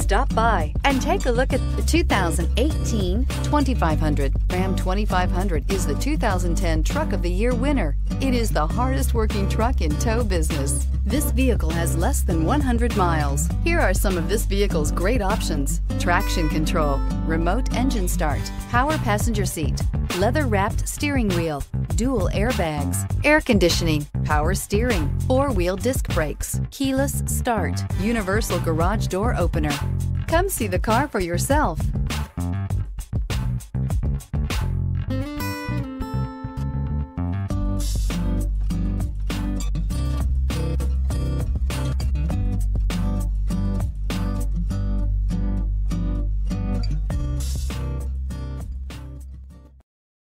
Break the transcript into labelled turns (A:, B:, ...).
A: Stop by and take a look at the 2018 2500. Ram 2500 is the 2010 Truck of the Year winner. It is the hardest working truck in tow business. This vehicle has less than 100 miles. Here are some of this vehicle's great options: traction control, remote engine start, power passenger seat, leather-wrapped steering wheel, dual airbags, air conditioning, power steering, four-wheel disc brakes, keyless start, universal garage door opener. Come see the car for yourself.